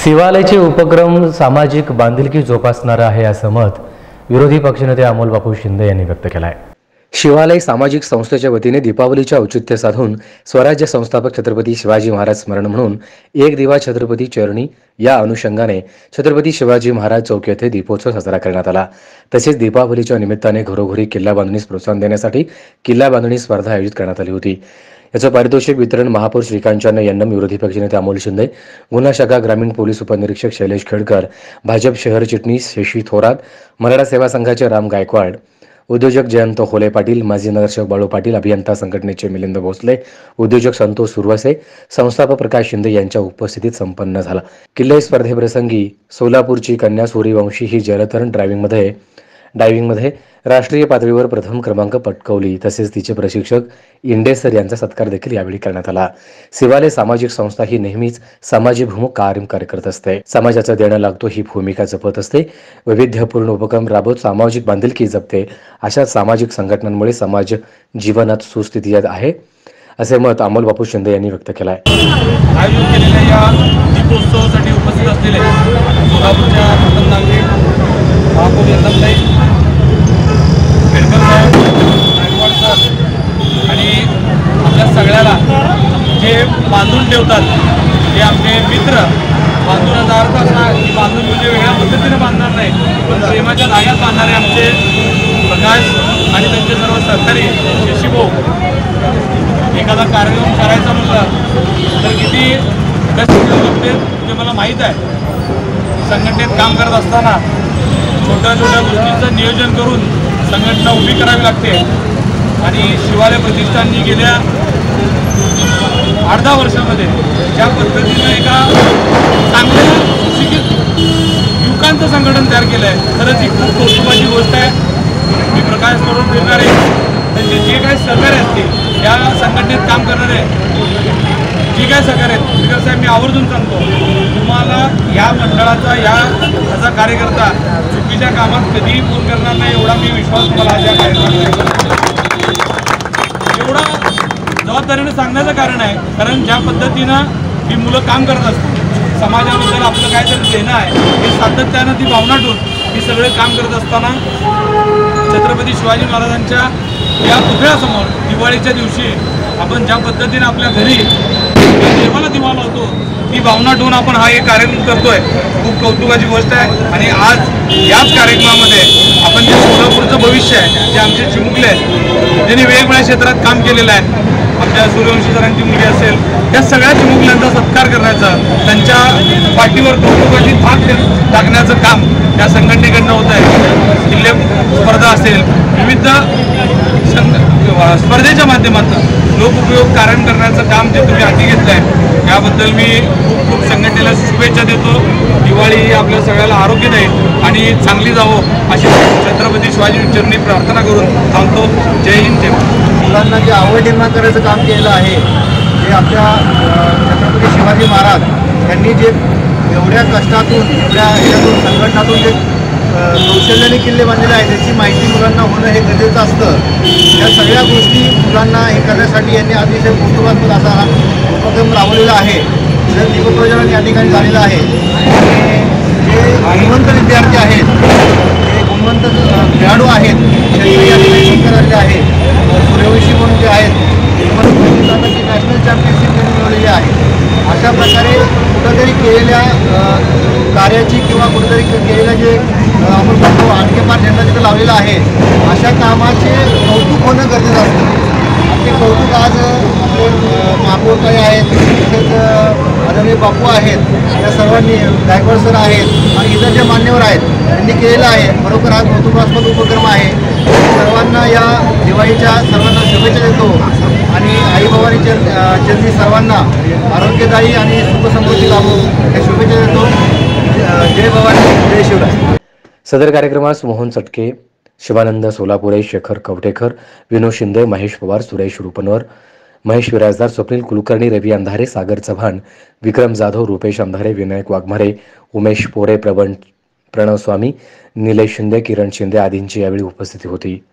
शिवालयाचे उपक्रम सामाजिक बांधिलकी जोपासणारा आहे असं मत विरोधी पक्षनेते अमोल बापू शिंदे यांनी व्यक्त केलं आहे। शिवालय सामाजिक संस्थेच्या वतीने दीपावलीचे औचित्य साधून स्वराज्य संस्थापक छत्रपती शिवाजी महाराज स्मरण म्हणून एक दिवा छत्रपती चरणी या अनुषंगाने छत्रपती शिवाजी महाराज चौक येथे दीपोत्सव साजरा करण्यात आला। तसेच दीपावलीच्या निमित्ताने घरोघरी किल्ला बांधणीस प्रोत्साहन देण्यासाठी किल्ला बांधणी स्पर्धा आयोजित करण्यात आली होती। याचं पारितोषिक वितरण महापौर श्रीकांत यन्नम, विरोधी पक्षनेते अमोल शिंदे, गुन्हा शाखा ग्रामीण पोलीस उपनिरीक्षक शैलेश खेडकर, भाजप शहर चिटणीस शशी थोरात, मराठा सेवा संघाचे राम गायकवाड, उद्योजक जयंत होले पाटील, माजी नगरसेवक बाळू पाटील, अभियंता संघटनेचे मिलिंद भोसले, उद्योजक संतोष सुरवसे, संस्थापक प्रकाश शिंदे यांच्या उपस्थितीत संपन्न झाला। किल्ले स्पर्धेप्रसंगी सोलापूरची कन्या सूर्यवंशी ही जलतरण डायव्हिंगमध्ये राष्ट्रीय पातळीवर प्रथम क्रमांक पटकावली। तसेच तिचे प्रशिक्षक इंडेसर यांचा सत्कार देखील यावेळी करण्यात आला। शिवालय सामाजिक संस्था ही नेहमीच समाजभिमुख कार्य करत असते, समाजाचं देणं लागतो ही भूमिका जपत असते, वैविध्यपूर्ण उपक्रम राबवत सामाजिक बांधिलकी जपते। अशा सामाजिक संघटनांमुळे समाज जीवनात सुस्थितीत आहे असे मत अमोल बापू शिंदे यांनी व्यक्त केलं आहे। आयोजित केलेल्या या दीपोत्सवासाठी उपस्थित असलेले सोलापूरच्या प्रथम नागरिक महापौर यंदाताई खेडकर साहेब, गायकवाड सर आणि आपल्या सगळ्याला जे बांधून ठेवतात ते आमचे मित्र, बांधूनाचा अर्थ असा की बांधून म्हणजे वेगळ्या पद्धतीने बांधणार नाही, पण प्रेमाच्या धाग्यात बांधणारे आमचे प्रकाश आणि त्यांचे सर्व सहकारी शशीभाऊ। एखादा कार्यक्रम करायचा म्हणलं तर किती कष्ट करावे लागते ते मला माहीत आहे। संघटनेत काम करत असताना छोट्या छोट्या गोष्टींचं नियोजन करून संघटना उभी करावी लागते आणि शिवालय प्रतिष्ठाननी गेल्या 8-10 वर्षामध्ये ज्या पद्धतीनं एका चांगल्या सुशिक्षित युवकांचं संघटन तयार केलं आहे, खरंच ही खूप कौतुकाची गोष्ट आहे। मी प्रकाश करून फिरणारे त्यांचे जे काही सहकार्य असतील या संघटनेत काम करणारे जे काय सहकार्य आहेत, स्पीकर साहेब मी आवर्जून सांगतो तुम्हाला या मंडळाचा याचा कार्यकर्ता चुकीच्या कामात कधीही फोन करणार नाही एवढा मी विश्वास तुम्हाला आज या कार्यक्रमात एवढा जबाबदारीने सांगण्याचं कारण आहे, कारण ज्या पद्धतीनं ही मुलं काम करत असतात समाजाबद्दल आपलं काहीतरी देणं आहे हे सातत्यानं ती भावना ठेवून ही सगळे काम करत असताना छत्रपती शिवाजी महाराजांच्या या पुतळ्यासमोर दिवाळीच्या दिवशी आपण ज्या पद्धतीने आपल्या घरी देवाला दिवा लावतो ती भावना ठेवून आपण हा एक कार्यक्रम करतोय, खूप कौतुकाची गोष्ट आहे। आणि आज याच कार्यक्रमामध्ये आपण जे सोलापूरचं भविष्य आहे, जे आमचे चिमुकले आहेत ज्यांनी वेगवेगळ्या क्षेत्रात काम केलेलं आहे, आमच्या सूर्यवंशी सरांची मुलगी असेल, त्या सगळ्या चिमुकल्यांचा सत्कार करण्याचं, त्यांच्या पाठीवर कौतुकाची थाप टाकण्याचं काम या संघटनेकडनं होत आहे। किल्ले स्पर्धा असेल, विविध स्पर्धेच्या माध्यमातून लोकउपयोग कारण करण्याचं काम जे तुम्ही हाती घेतलं आहे याबद्दल मी खूप खूप संघटनेला शुभेच्छा देतो। दिवाळी ही आपल्या सगळ्याला आरोग्य देईल आणि चांगली जावं अशी छत्रपती शिवाजी चरणी प्रार्थना करून थांबतो। जय हिंद, जय महाराष्ट्र। मुलांना जे आवड निर्माण करायचं काम केलेलं आहे ते आपल्या छत्रपती शिवाजी महाराज यांनी जे एवढ्या कष्टातून एवढ्या ह्याच्यातून संघटनातून जे कौशल्याने किल्ले बांधलेले आहेत त्याची माहिती मुलांना होणं हे गरजेचं असतं। या सगळ्या गोष्टी मुलांना हे करण्यासाठी यांनी अतिशय कौतुकास्पद असा हा उपक्रम राबवलेला आहे। जर दीपप्रज्वलन या ठिकाणी झालेलं आहे आणि जे गुणवंत विद्यार्थी आहेत, जे गुणवंत खेळाडू आहेत त्यांनी या ठिकाणी सत्कार झालेले आहेत। सूर्यवंशी म्हणून जे आहेत ती नॅशनल चॅम्पियनशिप त्यांनी मिळवलेली आहे। अशा प्रकारे कुठंतरी केलेल्या कार्याची किंवा कुठेतरी केलेलं जे आपण म्हणतो आणखी फार झेंडा तिथं लावलेला आहे अशा कामाचे कौतुक होणं गरजेचं असतं। ते कौतुक आज आपले महापौर काही आहेत, तसेच आदरणीय बापू आहेत, या सर्वांनी गायकवाड सर आहेत आणि इतर जे मान्यवर आहेत त्यांनी केलेलं आहे। बरोबर हा कौतुकास्पद उपक्रम आहे। सर्वांना या दिवाळीच्या सर्वांना शुभेच्छा देतो आणि आईबाबांनी चरणी सर्वांना आरोग्यदायी आणि सुखसमृद्धी लाभो या शुभेच्छा देतो। जय भवानी, जय शिवराय। सदर कार्यक्रमास मोहन चटके, शिवानंद सोलापुरे, शेखर कवटेकर, विनोद शिंदे, महेश पवार, सुरेश रुपनवर, महेश विराजदार, स्वप्नील कुलकर्णी, रवी अंधारे, सागर चव्हाण, विक्रम जाधव, रुपेश अंधारे, विनायक वाघमारे, उमेश पोरे, प्रणव स्वामी, निलेश शिंदे, किरण शिंदे आदींची यावेळी उपस्थिती होती।